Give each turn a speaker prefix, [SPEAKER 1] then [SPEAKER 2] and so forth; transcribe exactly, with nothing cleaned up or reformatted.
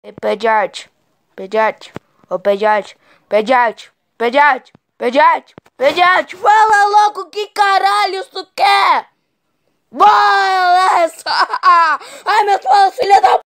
[SPEAKER 1] Pediatra, pediatra, ô pediatra, pediatra, pediatra, pediatra, pediatra, fala logo que caralho tu quer! Vai, Alessa! Ai, meu filho da